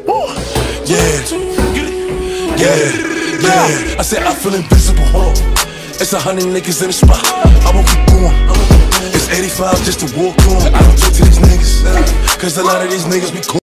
I said I feel invincible, hold on. It's 100 niggas in the spot, I won't keep going. It's 85 just to walk on. I don't talk to these niggas, cause a lot of these niggas be cool.